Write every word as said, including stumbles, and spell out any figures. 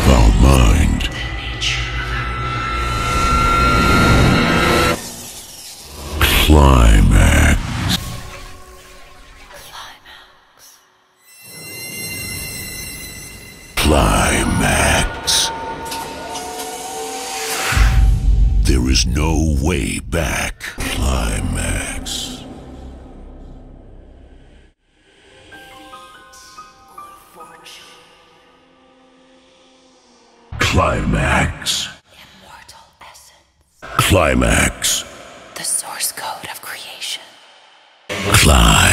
our mind. Climax. Climax. There is no way back. Climax. Climax. Immortal essence. Climax. The source code of creation. Climax.